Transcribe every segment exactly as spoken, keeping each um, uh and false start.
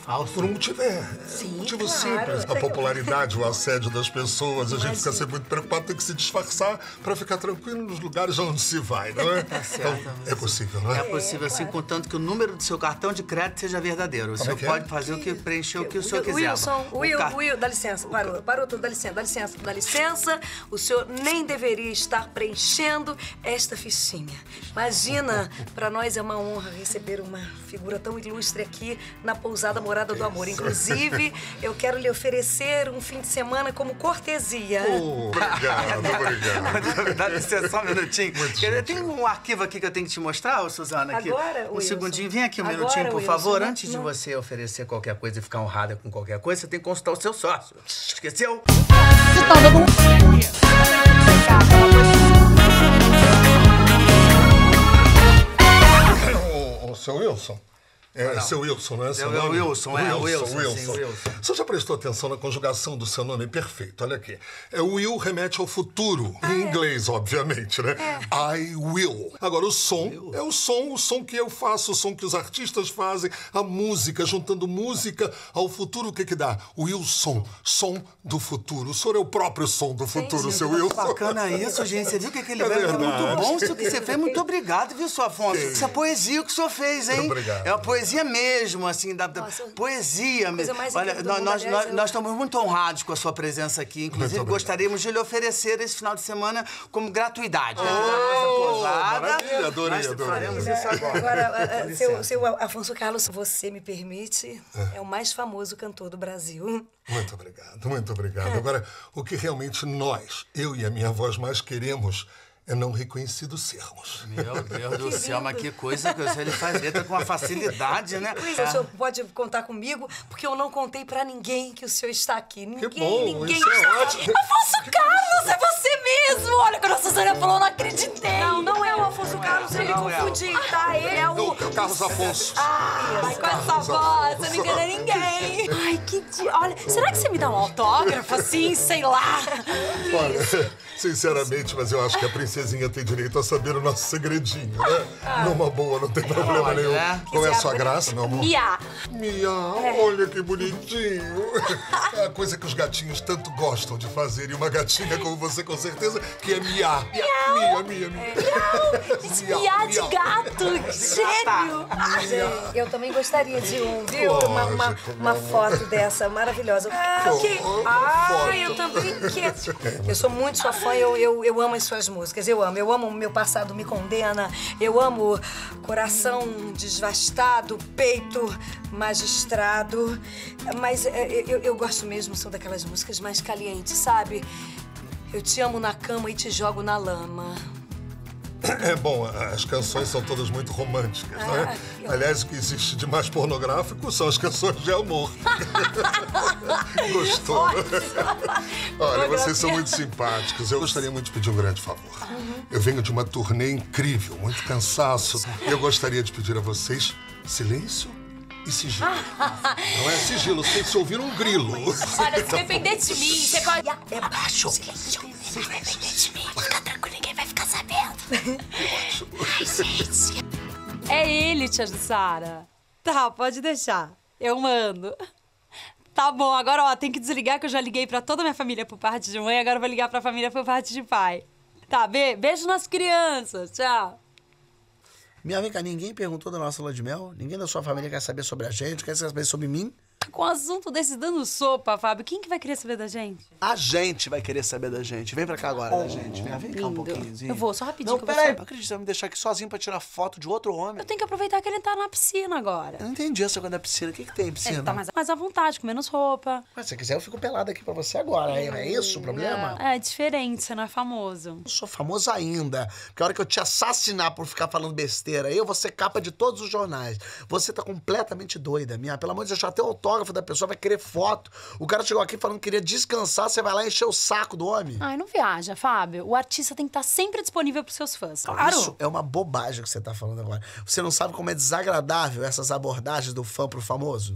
falso? Por um motivo, é, Sim, um motivo claro. simples. A popularidade, o assédio das pessoas. A gente fica sempre muito preocupado, tem que se disfarçar pra ficar tranquilo nos lugares onde se vai, não é? Tá certo. Então, é possível, não é? É possível, assim, contanto que o número do seu cartão de crédito seja verdadeiro. O senhor é que é? pode fazer o que preencher o que o senhor quiser. Wilson, O Will, car- Will, dá licença, parou, parou tudo, dá licença, dá licença, dá licença. O senhor nem deveria estar preenchendo esta fichinha. Imagina, pra nós é uma honra receber uma figura tão ilustre aqui na pousada Morada do Amor. Inclusive, eu quero lhe oferecer um fim de semana como cortesia. Oh, obrigado, obrigado. Dá licença só um minutinho. Muito Quer dizer, gentil. tem um arquivo aqui que eu tenho que te mostrar, ô, Suzana? Aqui. Agora, Um Wilson. segundinho. Vem aqui um Agora, minutinho, por Wilson, favor. não- Antes de não- você oferecer qualquer coisa e ficar honrada com qualquer coisa, você tem que consultar o seu sócio. Esqueceu? Ô, ô, seu Wilson. É, não. seu Wilson, não é? Seu É o nome? Wilson, é, o Wilson, sim, o Wilson. Você já prestou atenção na conjugação do seu nome? Perfeito, olha aqui. É, o will remete ao futuro, em inglês, obviamente, né? I will. Agora, o som é o som, o som que eu faço, o som que os artistas fazem, a música, juntando música ao futuro, o que que dá? Wilson, som do futuro. O senhor é o próprio som do futuro, seu Wilson. Bacana isso, gente. Você viu que aquele É verbo é verdade. muito bom isso que você fez? Muito obrigado, viu, seu Afonso? Sim. Isso é poesia que o senhor fez, hein? Obrigado. É uma poesia mesmo, assim, da, da- Nossa, poesia coisa mesmo. mais Olha, incrível do nós, mundo, nós, aliás, nós, eu- nós estamos muito honrados com a sua presença aqui. Inclusive, obrigado. gostaríamos de lhe oferecer esse final de semana como gratuidade. Aqui na Oh, nossa pousada. maravilha, adorei, Nós adorei. faremos isso agora. Agora, a- a- Com seu, licença. seu Afonso Carlos, você me permite, é o mais famoso cantor do Brasil. Muito obrigado, muito obrigado. Agora, o que realmente nós, eu e a minha voz, mais queremos é não reconhecidos sermos. Meu Deus do céu, mas que coisa que você ele faz letra com uma facilidade, né? Pois, o senhor pode contar comigo, porque eu não contei pra ninguém que o senhor está aqui. Ninguém, bom, ninguém isso é está ótimo. aqui. Afonso Carlos, é você mesmo! Olha, quando a Suzana falou, eu não acreditei. Não, não é o Afonso Carlos, eu me não é. confundi, tá? Ele é o... Não, Carlos Afonso. Ai, com essa voz, você não engana ninguém. Ai, que dia. Olha, será que você me dá um autógrafo assim, sei lá? Olha, sinceramente, mas eu acho que a princesinha tem direito a saber o nosso segredinho, né? Numa boa, não tem problema nenhum. é. Qual é a Quiser sua abrir- graça, meu amor? Mia. Mia, olha que bonitinho. É a coisa que os gatinhos tanto gostam de fazer. E uma gatinha como você, com certeza, que é miar. Mia, mia, mia. Miau, Miar de miau. gato, gênio. Ai, eu também gostaria de um, viu? Uma, uma, Lógico, uma meu amor. foto dessa maravilhosa. Ah, ok. Foto. Ai, eu também quero. Eu sou muito sua fã, eu, eu, eu amo as suas músicas, eu amo. Eu amo Meu Passado Me Condena, eu amo Coração Desvastado, Peito Magistrado. Mas é, eu, eu gosto mesmo, são daquelas músicas mais calientes, sabe? Eu te amo na cama e te jogo na lama. É bom, as canções são todas muito românticas, não é? eu- Aliás, o que existe de mais pornográfico são as canções de amor. Gostou? Olha, vocês são muito simpáticos. Eu gostaria muito de pedir um grande favor. Eu venho de uma turnê incrível, muito cansaço. E eu gostaria de pedir a vocês silêncio e sigilo. Não é sigilo, sem se ouvir um grilo. Olha, se depender de mim, você pode... É baixo. Silêncio. Fica tranquilo, ninguém vai ficar sabendo. É ele, tia Jussara. Tá, pode deixar. Eu mando. Tá bom, agora, ó, tem que desligar que eu já liguei pra toda a minha família por parte de mãe, agora eu vou ligar pra família por parte de pai. Tá, be beijo nas crianças. Tchau. Minha, vem cá, ninguém perguntou da nossa lua de mel? Ninguém da sua família quer saber sobre a gente, quer saber sobre mim? Com um assunto desse dando sopa, Fábio, quem que vai querer saber da gente? A gente vai querer saber da gente. Vem pra cá agora, da gente. Vem, vem cá um lindo. pouquinhozinho. Eu vou, só rapidinho Não, que eu vou peraí. só- Não acredito, você vai me deixar aqui sozinho pra tirar foto de outro homem. Eu tenho que aproveitar que ele tá na piscina agora. Eu não entendi essa coisa da piscina. O que que tem em piscina? Ele tá mais, mais à vontade, com menos roupa. Mas se você quiser, eu fico pelado aqui pra você agora. É, é isso o problema? É, é diferente, você não é famoso. Eu sou famoso ainda. Porque a hora que eu te assassinar por ficar falando besteira, eu vou ser capa de todos os jornais. Você tá completamente doida, minha. Pelo amor de Deus, já tem o autógrafo da pessoa, vai querer foto. O cara chegou aqui falando que queria descansar, você vai lá encher o saco do homem. Ai, não viaja, Fábio. O artista tem que estar sempre disponível pros seus fãs. Claro. Isso é uma bobagem que você tá falando agora. Você não sabe como é desagradável essas abordagens do fã pro famoso? Vem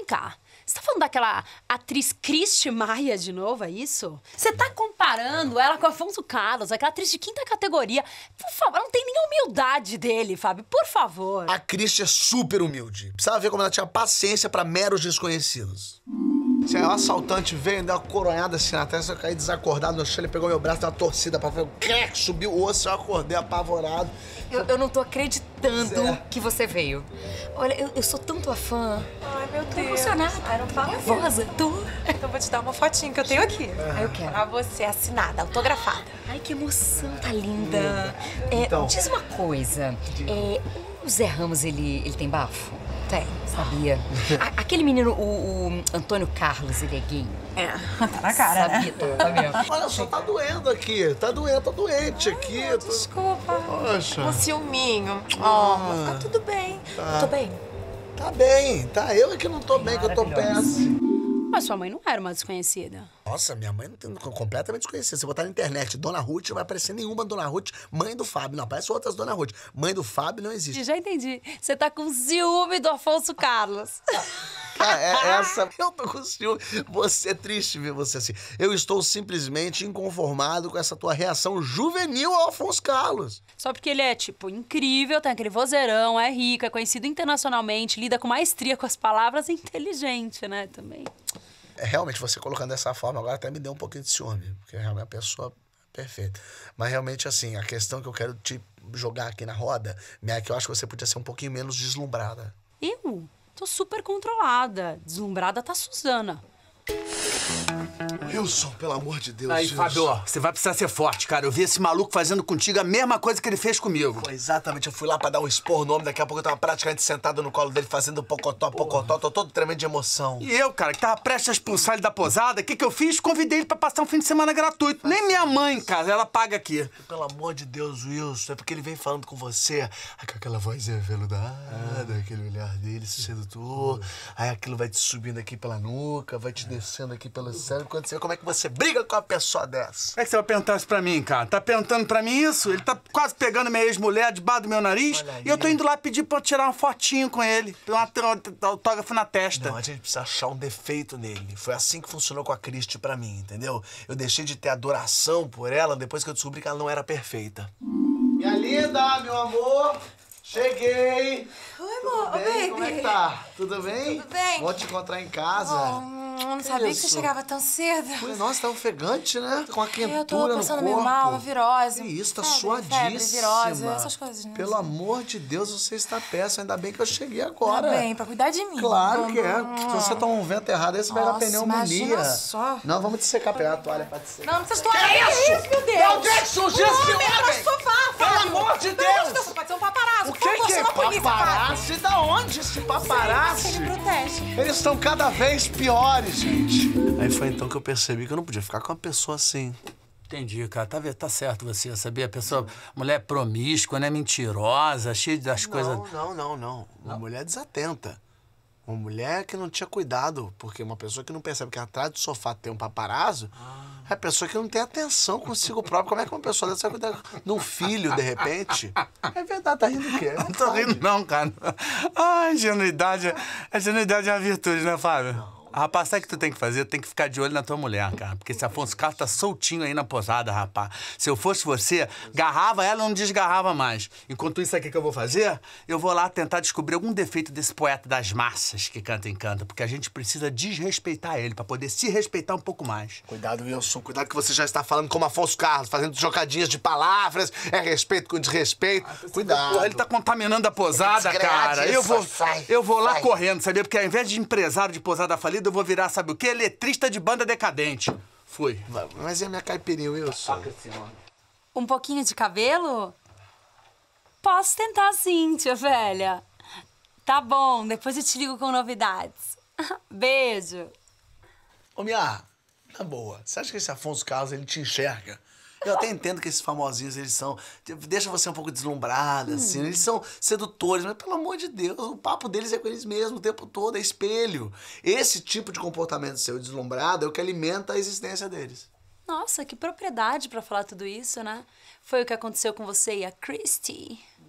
cá. Você tá falando daquela atriz Cristi Maia de novo, é isso? Você tá comparando ela com Afonso Carlos, aquela atriz de quinta categoria. Por favor, não tem nem a humildade dele, Fábio, por favor. A Cristi é super humilde. Precisava ver como ela tinha paciência pra meros desconhecidos. Se aí o assaltante veio, deu uma coronhada assim na testa, eu caí desacordado no chão, ele pegou meu braço, deu uma torcida pra frente, crack, subiu o osso, eu acordei apavorado. Eu, eu não tô acreditando Zé. que você veio. Olha, eu, eu sou tanto tua fã. Ai, meu Tô Deus. emocionada. Ai, não fala nervosa, tô. Então eu vou te dar uma fotinho que eu tenho aqui. Ah, eu quero. Pra você, assinada, autografada. Ai, que emoção, tá linda. É, Então. diz uma coisa. É, o Zé Ramos, ele, ele tem bafo? Tem. Sabia? A- aquele menino, o, o Antônio Carlos, ele é gay? É, tá na cara, Sabia, né? tá mesmo. Olha só, tá doendo aqui, tá doendo, tá doente aqui. tô- Desculpa. Poxa. Um ciúminho. Ó, vai ficar tudo bem. Tô bem. Tá bem, tá? Eu é que não tô bem, que eu tô péssimo. Mas sua mãe não era uma desconhecida. Nossa, minha mãe não tem completamente desconhecida. Se botar na internet Dona Ruth, não vai aparecer nenhuma Dona Ruth, mãe do Fábio. Não, aparece outras Dona Ruth. Mãe do Fábio não existe. Já entendi. Você tá com ciúme do Afonso Carlos. Cara, é essa. Eu tô com ciúme. Você é triste ver você assim. Eu estou simplesmente inconformado com essa tua reação juvenil ao Afonso Carlos. Só porque ele é, tipo, incrível, tem aquele vozeirão, é rico, é conhecido internacionalmente, lida com maestria com as palavras e inteligente, né, também. É, realmente, você colocando dessa forma, agora até me deu um pouquinho de ciúme. Porque realmente é uma pessoa perfeita. Mas realmente, assim, a questão que eu quero te jogar aqui na roda é que eu acho que você podia ser um pouquinho menos deslumbrada. Eu tô super controlada. Deslumbrada tá a Suzana. Wilson, pelo amor de Deus, Aí, Wilson. Fábio, ó, você vai precisar ser forte, cara. Eu vi esse maluco fazendo contigo a mesma coisa que ele fez comigo. Pô, exatamente, eu fui lá pra dar um esporro no homem, daqui a pouco eu tava praticamente sentado no colo dele fazendo pocotó, pocotó, tô todo tremendo de emoção. E eu, cara, que tava prestes a expulsar ele da posada, o que que eu fiz? Convidei ele pra passar um fim de semana gratuito. Nem minha mãe, cara, ela paga aqui. Pelo amor de Deus, Wilson, é porque ele vem falando com você, com aquela voz veludada, aquele olhar dele sedutor, aí aquilo vai te subindo aqui pela nuca, vai te descendo aqui pelo cérebro, quando você vê como é que você briga com uma pessoa dessa. Como é que você vai perguntar isso pra mim, cara? Tá perguntando pra mim isso? Ele tá quase pegando minha ex-mulher debaixo do meu nariz Olha aí. e eu tô indo lá pedir pra eu tirar uma fotinho com ele, um autógrafo na testa. Não, a gente precisa achar um defeito nele. Foi assim que funcionou com a Cristi pra mim, entendeu? Eu deixei de ter adoração por ela depois que eu descobri que ela não era perfeita. Minha linda, meu amor, cheguei. Oi, amor. Tudo bem? Como é que tá? Tudo bem? Tudo bem. Vou te encontrar em casa. Oh, eu não sabia que você isso? chegava tão cedo. Ui, Nossa, tá ofegante, né? Com a quentura Eu tô no passando corpo. meio mal, uma virose. Que isso, tá Febre, suadíssima. febre, virose, essas coisas, né? Pelo amor de Deus, você está péssima. Ainda bem que eu cheguei agora. Tá bem, pra cuidar de mim. Claro que é. Hum. Se você toma um vento errado, aí você vai dar Nossa, pneumonia. imagina só. Não, vamos te secar, pegar a toalha pra te secar. Não, não precisa de toalha. Que isso, meu Deus? Onde é que surgiu esse Homem, homem? era sofá, Pelo Fábio. amor de Não, Deus! Deus, pode ser um paparazzo. O que, que é paparazzi? Da onde esse paparazzi? Ele protege. Eles estão cada vez piores, gente. Aí foi então que eu percebi que eu não podia ficar com uma pessoa assim. Entendi, cara. Tá, ve- tá certo você, sabia? A pessoa, mulher promíscua, né? Mentirosa, cheia das coisas... Não, não, não, não. Uma mulher desatenta. Uma mulher que não tinha cuidado. Porque uma pessoa que não percebe que atrás do sofá tem um paparazzo é a pessoa que não tem atenção consigo própria. Como é que uma pessoa dessa vai cuidar de um filho, de repente? É verdade, tá rindo o quê? Não tô rindo não, cara. Ai, ingenuidade. A ingenuidade é uma virtude, né, Fábio? Rapaz, sabe o que tu tem que fazer? Tu tem que ficar de olho na tua mulher, cara. Porque esse Afonso Carlos tá soltinho aí na posada, rapaz. Se eu fosse você, garrava ela e não desgarrava mais. Enquanto isso, aqui que eu vou fazer? Eu vou lá tentar descobrir algum defeito desse poeta das massas que canta e encanta. Porque a gente precisa desrespeitar ele pra poder se respeitar um pouco mais. Cuidado, Wilson. Cuidado que você já está falando como Afonso Carlos, fazendo jogadinhas de palavras. É respeito com desrespeito. Cuidado. Porra, ele tá contaminando a posada, Desgrade cara. Eu isso, vou, sai, eu vou lá sai. correndo, sabia? Porque ao invés de empresário de posada falida, eu vou virar, sabe o quê? Letrista de banda decadente. Fui. Mas e a minha caipirinha, Wilson? Um pouquinho de cabelo? Posso tentar sim, tia velha. Tá bom, depois eu te ligo com novidades. Beijo. Ô, Mia, na boa, você acha que esse Afonso Carlos, ele te enxerga? Eu até entendo que esses famosinhos, eles são... Deixa você um pouco deslumbrada, assim. Eles são sedutores, mas pelo amor de Deus, o papo deles é com eles mesmos o tempo todo, é espelho. Esse tipo de comportamento seu deslumbrado é o que alimenta a existência deles. Nossa, que propriedade pra falar tudo isso, né? Foi o que aconteceu com você e a Christy.